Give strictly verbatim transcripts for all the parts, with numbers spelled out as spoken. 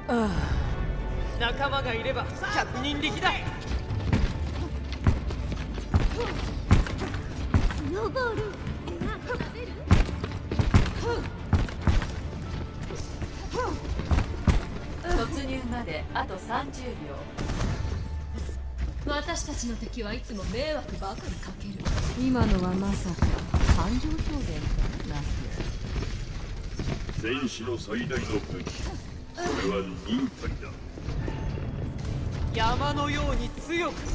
ああ、仲間がいれば百人力だ。 スノーボール突入まであとさんじゅうびょう。 私たちの敵はいつも迷惑ばかりかける。 今のはまさか感情表現なく。 戦士の最大の武器、それは忍耐だ。 山のように強く。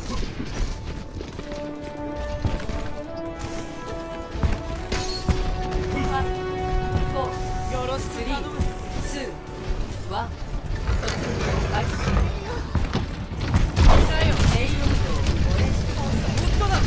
よろしく頼む。 スリー、ツー、ワン、突入開始。 だよ。 栄養度をオレンジ。 本当だ。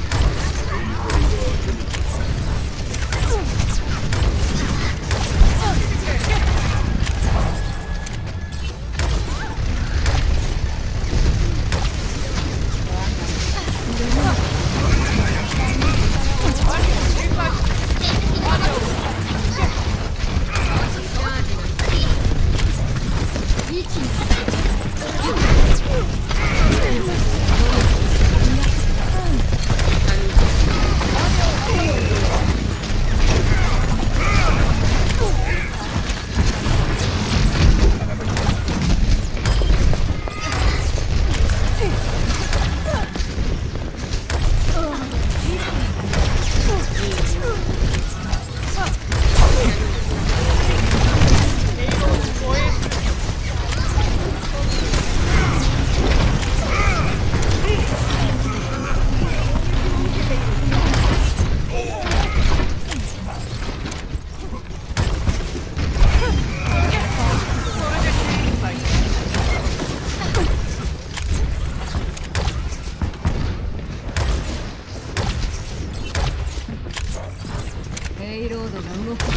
ペイロードが動き出した。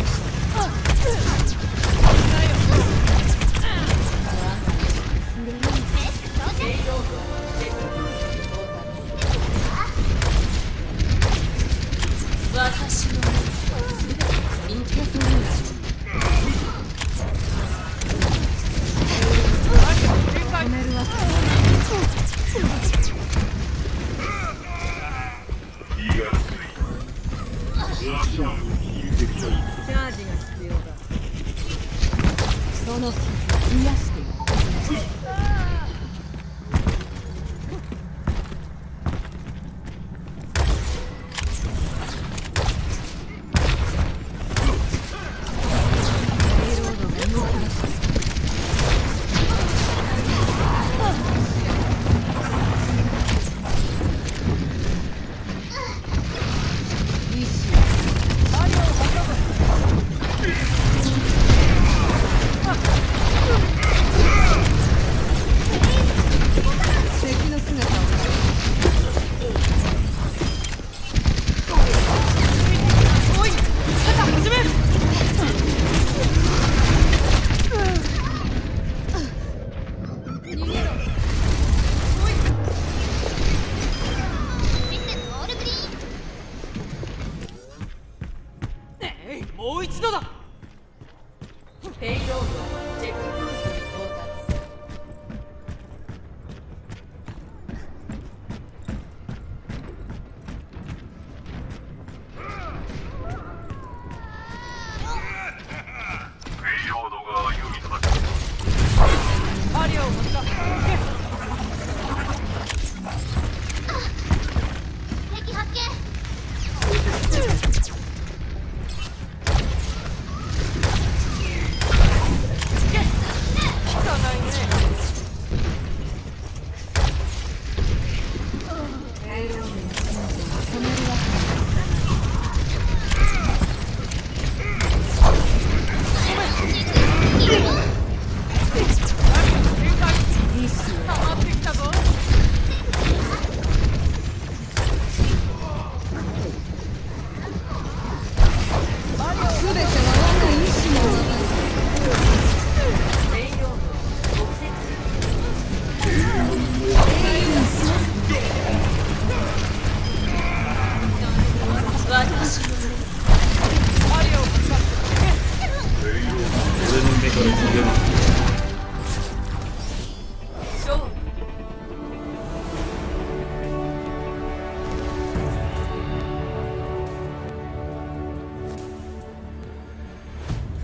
私のすべて見消すんだ。 止めるわけ。 気がついた。チャージが必要だ。 その傷癒やしている。 もう一度だ。 ペイロードチェックポイントに到達。 ペイロードが歩みとなった。 アリアを発射。 敵発見。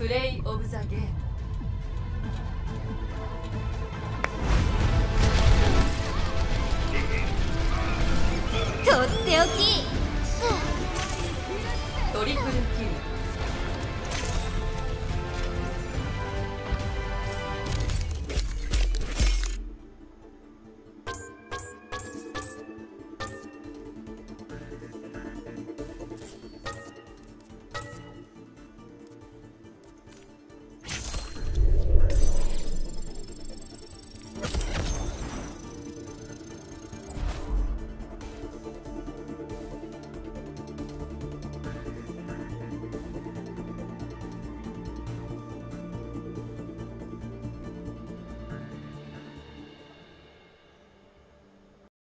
プレイオブザゲーム。 とっておき。 トリプル